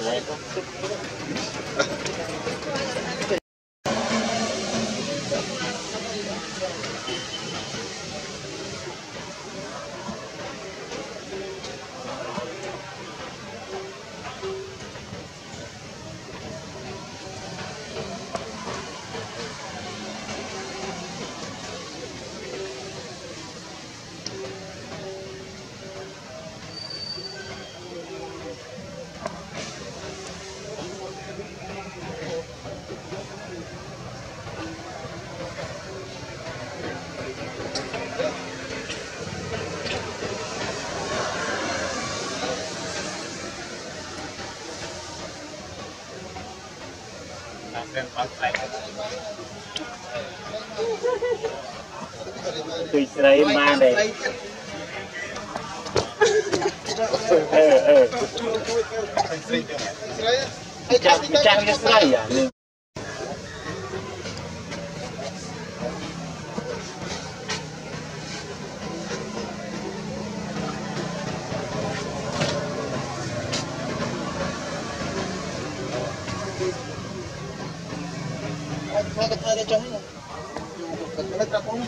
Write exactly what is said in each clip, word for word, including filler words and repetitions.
Tùy sấy ma này. Ờ ờ. Chắc chắc cái sấy à. Mai kata ada cahaya. Kata tak pun.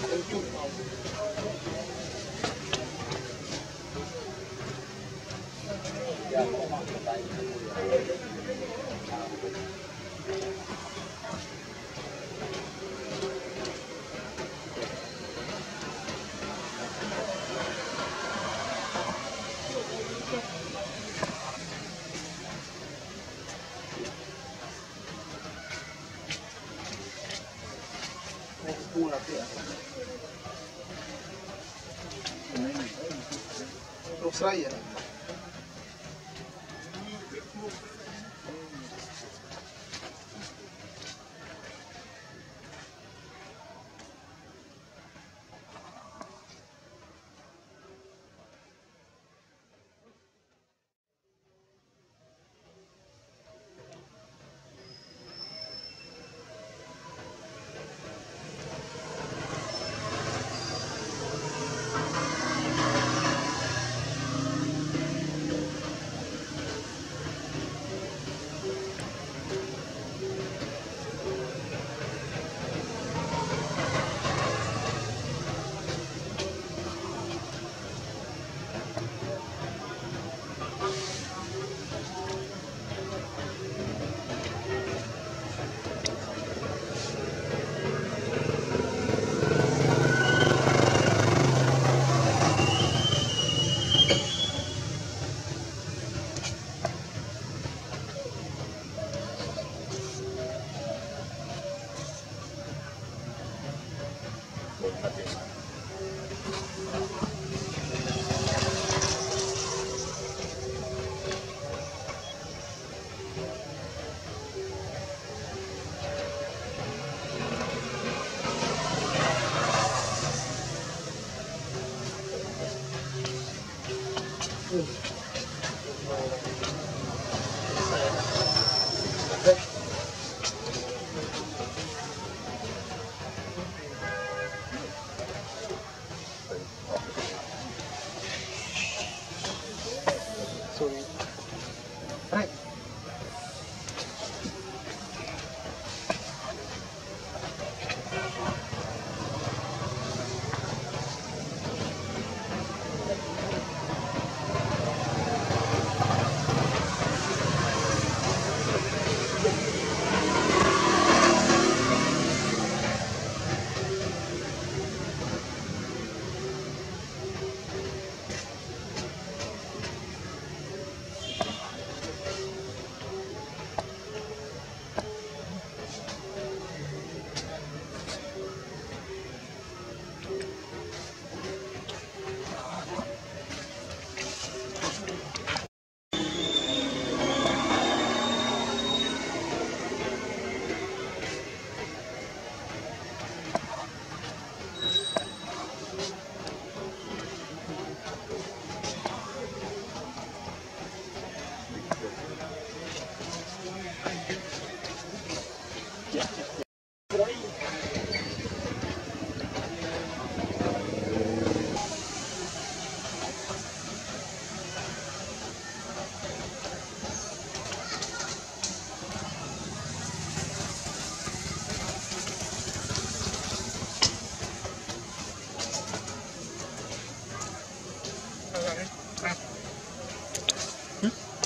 Terus raya.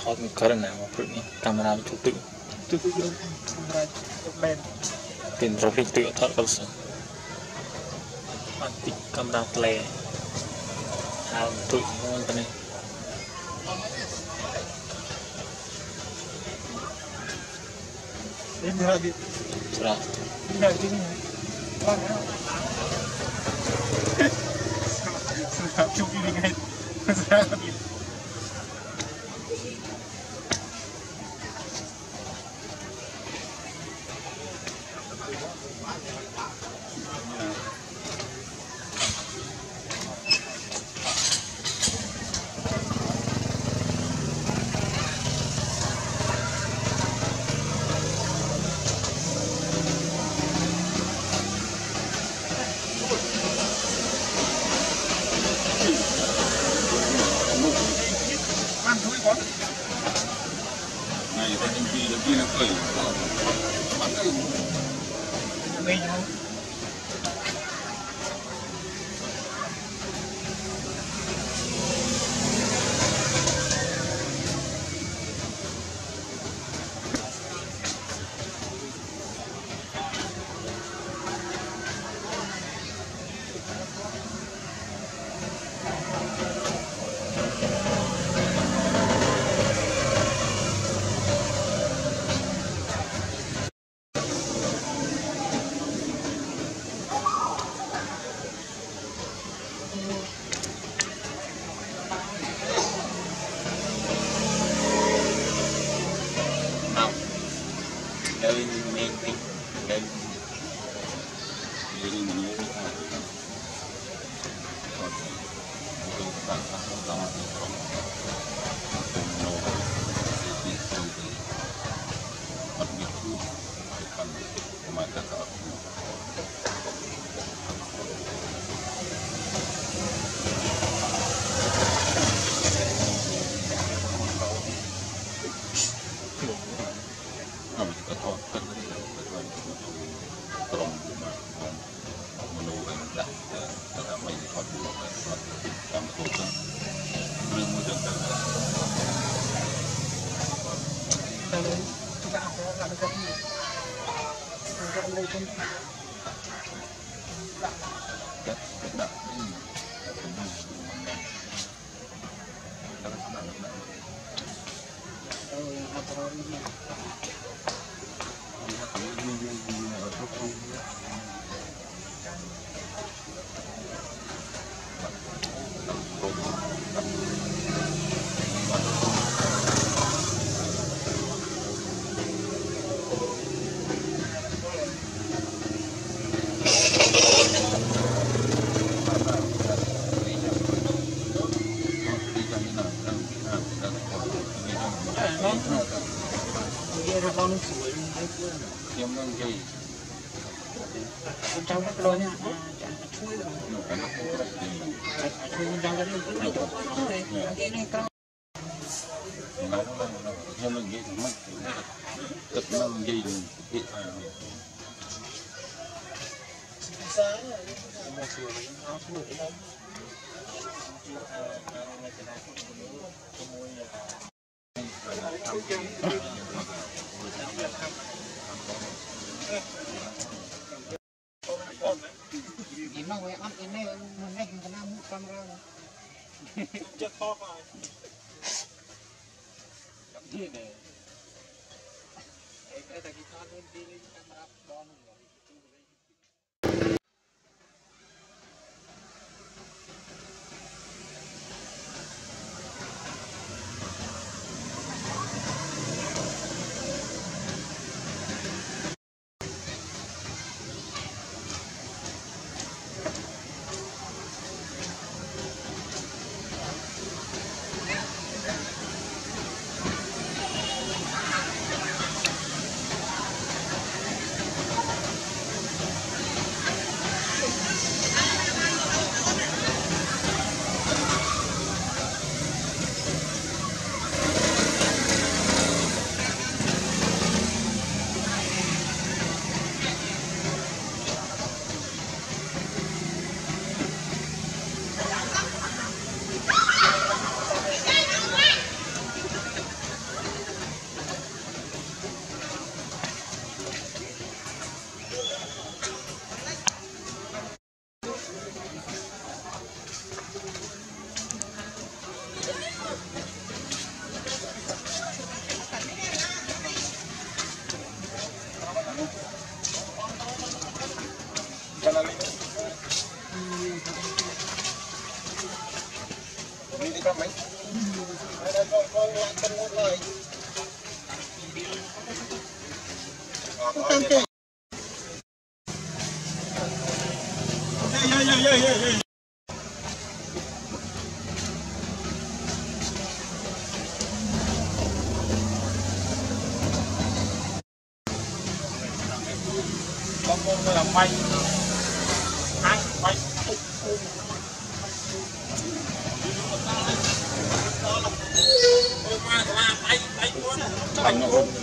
thọt cái nào mà phượng camera chụp tự tự tự camera bên tiền rồi phim tự thọt đâu sao anh tích camera play hào tự ngon cái này đến giờ đi sao giờ đi qua nữa sao chụp đi ngay sao đi này ta những gì kia nó cười bắn cái mình không chơi men tính chơi chơi mình nhớ còn tôi bạn bạn không làm gì không không nấu thì tôi thì bắt biệt luôn cần mà tất cả chúng ta học là nó cái cái đây không đất đất con sủi kiếm năng gì con trong cái lối nha chui rồi chui trong cái lối cái này con nói nó theo năng gì thì mất tất năng gì thì nhìn nó vậy ăn cái này mình này cái nào mua camera Chắc khó rồi. Cái này. Cái này cái con đi lên camera đo nó. bay hai bay bánh ốm